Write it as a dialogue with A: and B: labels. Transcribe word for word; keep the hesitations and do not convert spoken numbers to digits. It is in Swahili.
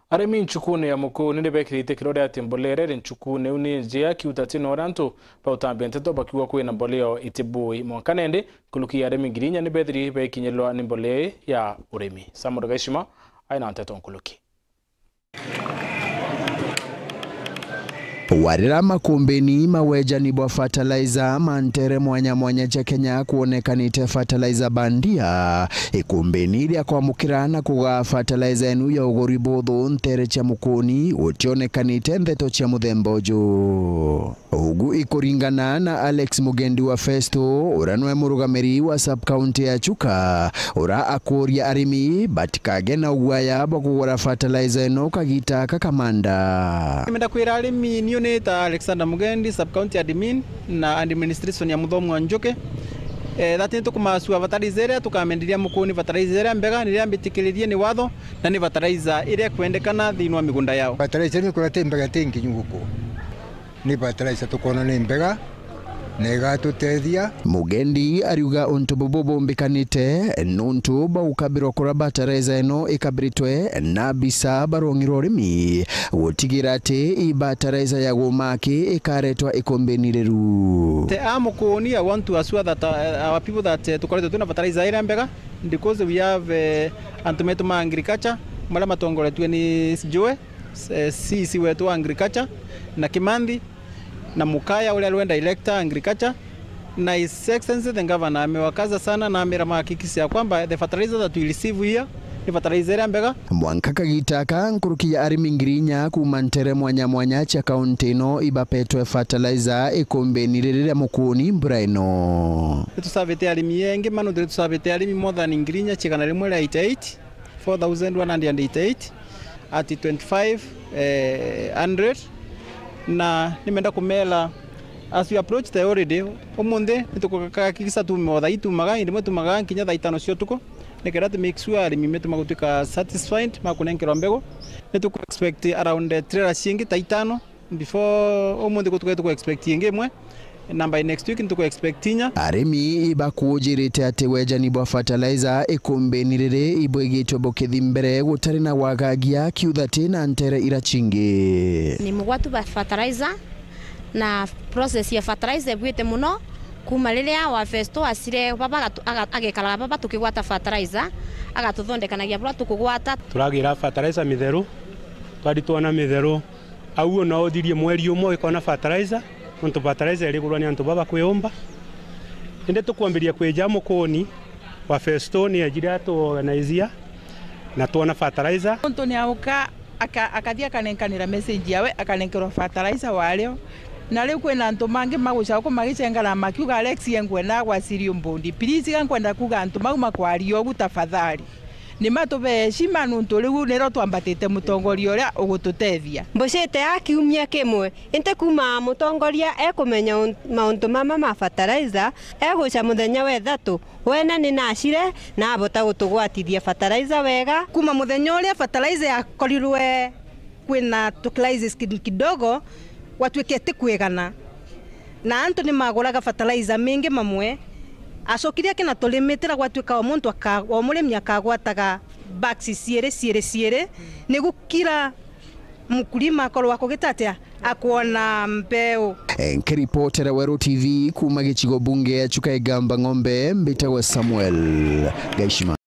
A: ARIMI nchukune ya muku ninde bekirite kirore ati Mboleo nchukune uni njia kiutatino orantu pa utambienteto bakiwa kuwe na Mboleo itibui mwankanende kuluki ARIMI ngirinya nibedri bekinyelwa ni Mboleo ya urimi Samuel Gaishima aina anteto nkuluki
B: Warira makumbeni mawejani bwa fertilizer mantere mwanya mwanya cha Kenya kuonekanite fertilizer bandia ikumbeni iria kwamukirana kuga fertilizer enu ya ugori botho ntere cha mukoni utionekanite ntheto cha muthembojo ugu ikuringana na Alex Mugendi wa Festo uranwe murugamiri wa sub county ya Chuka ura akuria ARIMI batikage na ugwaya bakugura fertilizer eno kagita kakamanda
C: Nimenda kwira ARIMI ni Nita Alexander Mugendi sub county admin na administration ya muthomu wa Njoke eh thati tukumasua fertilizer tukamendiria mukuni fertilizer mbega ni riambitikiririe ni watho na ni fertilizer ire kwendekana thino migunda yao
D: fertilizer ni kurate mbega tengi nyuguko ni fertilizer tukona ni mbega nega tutethia
B: Mugendi ariuga untu bobo mbikanite nuntu ba ukabiro kura fertilizer eno ikabiritwe na bisa barongiro ARIMI utigira ati i fertilizer ya gomaki ikaretwa ikombeniriru
C: te amukuni I want to assure that uh, our people that uh, tukorete tuna fertilizer ire mbega because we have uh, antumetuma agriculture mara matongoretwe ni Joe sisi wetu agriculture na Kimandi na Mukaya ule alwenda elector agriculture na His Excellency the governor amewakaza sana na amera mahakikisha kwamba the fertilizer that we receive here ni fertilizer ambega
B: Mwanka kagitaka nkuruki ya ARIMI ngirinya kumantere mwanya mwanya cha kaunti no ibapetwe fertilizer ikombenirire mukuni mbraino
C: tusabete ARIMI yengi manu tusabete ARIMI more than ngirinya chikana rimwe eighty-eight four thousand one hundred eighty-eight at twenty-five hundred na nimenda kumela as we approach the holiday omunde nitukakakisa tumotha itumaga indimo tumaga kinya thaa itano cio tuko nekera to make sure ARIMI metu magutuka satisfied makunenkerwa mbego nituku expect around the trailer cingi ta itano before omunde gutuka tuko expect inge mwe number next week nituko expectinya
B: ARIMI ibakujirite ati wejani bwa fertilizer ikombenirire ibwegitwe bokethi mbere gutari na wagagia kiuthati na ntere irachingi
E: ni mugwatu ba fertilizer na process ya fertilizer bwite muno kuma riria wa Festo asire baba agekala baba tukigwata fertilizer agatuthondekanagia bro tukugwata
F: turagira fertilizer mitheru twaditwana mitheru au no othirie mweri umwe ikona fertilizer ntu fertilizer iri gurwa ni antu baba kwiyomba inde tukwambiria kweja mukoni wa Festo ni ajira to organizia na tuona fertilizer
G: ntu ni auka akathia kanenkanira message yawe akanenkerwa fertilizer waleo na leo kwena antu mangi maguca ko magicengara makiuga Alex yengwena gwa sirio mbondi please gankwenda kuga antu maguma kwario gutafadhali ni matube shima nuntu riu nero twambatite mutongoria uria ugututethia
H: mbocete akiumia kimwe inte kuma mutongoria ekumenya mauntu mama ma fertilizer eguca muthenya we thatu wena ni nacire na abota gutugwatithia fertilizer wega
I: kuma muthenya uria fertilizer yakorirwe kwina to crisis kidogo watwekete kwegana na antu ni maguraga fertilizer mingi mamwe acokiria kina tulimitira gwatwika o muntu aka o murimi akagwataga bags ciere ciere ciere ni gukira mukulima akorwa kugitatia akuona mbeu
B: nkiripotera Weru T V kuma gichigo bunge ya Chuka igamba ng'ombe mbitagwa Samuel Gaishima.